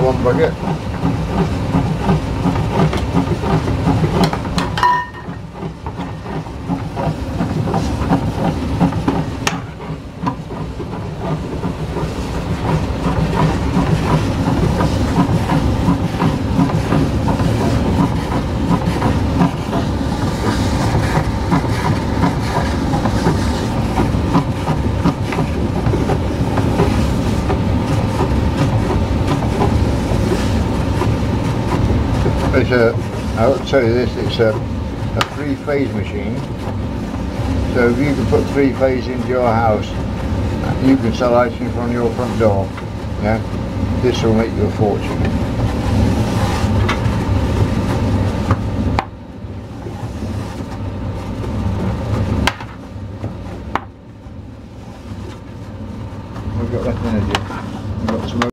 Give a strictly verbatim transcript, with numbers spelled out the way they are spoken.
one bucket. It's a, I'll tell you this, it's a, a three-phase machine, so if you can put three phase into your house, you can sell ice cream from your front door. Yeah, this will make you a fortune. We've got that energy. We've got some